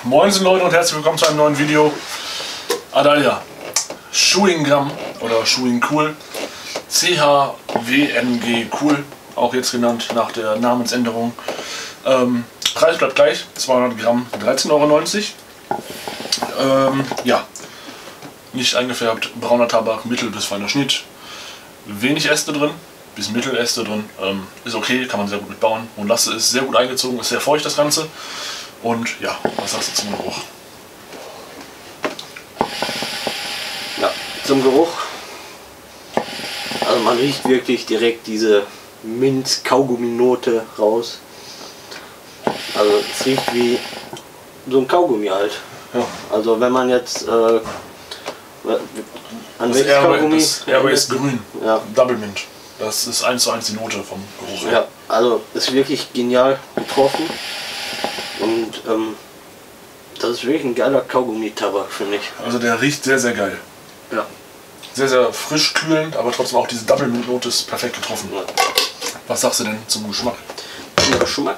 Moin Leute und herzlich willkommen zu einem neuen Video. Adalia Chewing Gum oder Chewing Cool, CHWNG Cool, auch jetzt genannt nach der Namensänderung. Preis bleibt gleich, 200 Gramm, 13,90 €. Ja, nicht eingefärbt, brauner Tabak, mittel bis feiner Schnitt, wenig Äste drin, bis Mitteläste drin, ist okay, kann man sehr gut mitbauen. Molasse ist sehr gut eingezogen, ist sehr feucht das Ganze. Und ja, was sagst du zum Geruch? Ja, zum Geruch. Also man riecht wirklich direkt diese Minz-Kaugummi-Note raus. Also es riecht wie so ein Kaugummi halt. Ja. Also wenn man jetzt an Das welches Kaugummi? Airway ist grün, ja. Double Mint. Das ist 1:1 die Note vom Geruch her. Ja, also ist wirklich genial getroffen. Und das ist wirklich ein geiler Kaugummi-Tabak, finde ich. Also der riecht sehr, sehr geil. Ja. Sehr, sehr frisch, kühlend, aber trotzdem auch diese Double Mint Note ist perfekt getroffen. Ja. Was sagst du denn zum Geschmack? Zum Geschmack.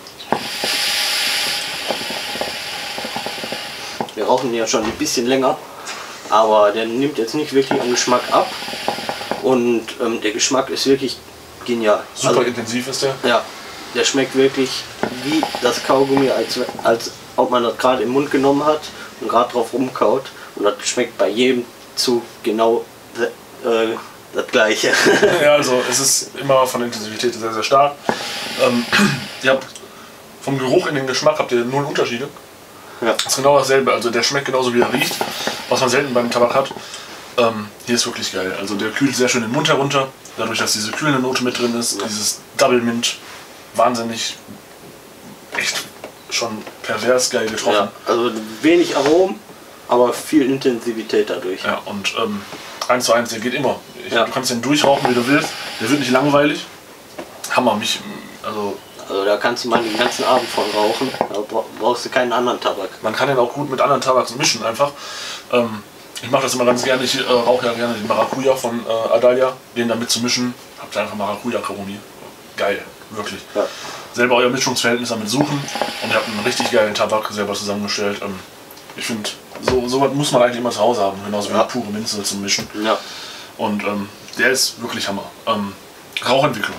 Wir rauchen ja schon ein bisschen länger, aber der nimmt jetzt nicht wirklich an Geschmack ab. Und der Geschmack ist wirklich genial. Super also, intensiv ist der. Ja, der schmeckt wirklich wie das Kaugummi, als ob man das gerade im Mund genommen hat und gerade drauf rumkaut. Und das schmeckt bei jedem Zug genau das gleiche. Ja, also es ist immer von der Intensivität sehr, sehr stark. Ihr habt vom Geruch in den Geschmack habt ihr null Unterschiede. Ja. Das ist genau dasselbe, also der schmeckt genauso wie er riecht, was man selten beim Tabak hat. Hier ist wirklich geil, also der kühlt sehr schön den Mund herunter, dadurch, dass diese kühlende Note mit drin ist, dieses Double Mint, wahnsinnig, echt schon pervers geil getroffen. Ja, also wenig Aromen, aber viel Intensivität dadurch. Ja, und 1:1, der geht immer. Ja. Du kannst den durchrauchen, wie du willst, der wird nicht langweilig. Hammer, also da kannst du mal den ganzen Abend von rauchen, da brauchst du keinen anderen Tabak. man kann den auch gut mit anderen Tabaks mischen einfach. Ich mache das immer ganz gerne, ich rauche ja gerne den Maracuja von Adalia, den damit zu mischen, habt ihr einfach Maracuja-Kaugummi. Geil, wirklich. Ja. Selber euer Mischungsverhältnis damit suchen und ihr habt einen richtig geilen Tabak selber zusammengestellt. Ich finde, so was muss man eigentlich immer zu Hause haben, genauso wie Ja. pure Minze zum Mischen. Ja. Und der ist wirklich Hammer. Rauchentwicklung.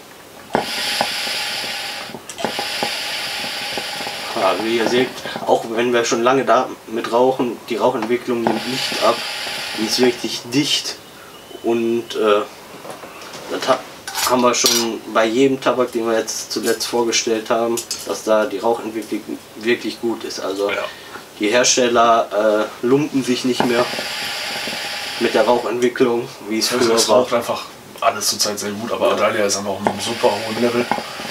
Ja, wie ihr seht, auch wenn wir schon lange damit rauchen, die Rauchentwicklung nimmt nicht ab. Die ist wirklich dicht und das haben wir schon bei jedem Tabak, den wir jetzt zuletzt vorgestellt haben, dass da die Rauchentwicklung wirklich gut ist. Also Ja. die Hersteller lumpen sich nicht mehr mit der Rauchentwicklung, wie es früher Es war. raucht einfach alles zurzeit sehr gut, aber Adalia ist einfach auf einem super hohen Level.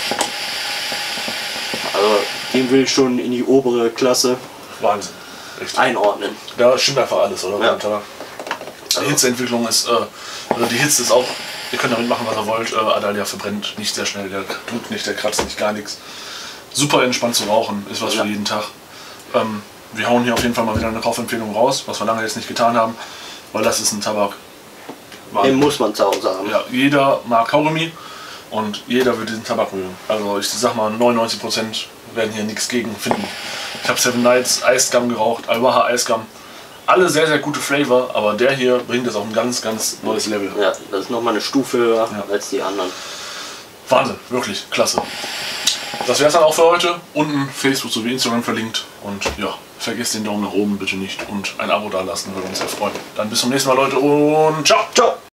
Also den will ich schon in die obere Klasse Wahnsinn. Echt. einordnen. Da stimmt einfach alles, oder? Ja. Beim Tabak. Die Hitzeentwicklung ist, also die Hitze ist auch, ihr könnt damit machen, was ihr wollt. Adalia verbrennt nicht sehr schnell, der drückt nicht, der kratzt nicht, gar nichts. Super entspannt zu rauchen, ist was für jeden Tag. Wir hauen hier auf jeden Fall mal wieder eine Kaufempfehlung raus, was wir lange jetzt nicht getan haben, weil das ist ein Tabak. Den muss man zu Hause haben. Ja, jeder mag Kaugummi und jeder wird diesen Tabak mögen. Also ich sag mal, 99% werden hier nichts gegen finden. Ich habe Seven Nights Iced Gum geraucht, Al-Waha Iced Gum. Alle sehr, sehr gute Flavor, aber der hier bringt es auf ein ganz, ganz neues Level. Ja, das ist nochmal eine Stufe höher Ja. als die anderen. Wahnsinn, wirklich, klasse. Das wäre es dann auch für heute. Unten Facebook sowie Instagram verlinkt. Und ja, vergesst den Daumen nach oben bitte nicht und ein Abo da lassen, würde uns sehr freuen. Dann bis zum nächsten Mal, Leute, und ciao! Ciao!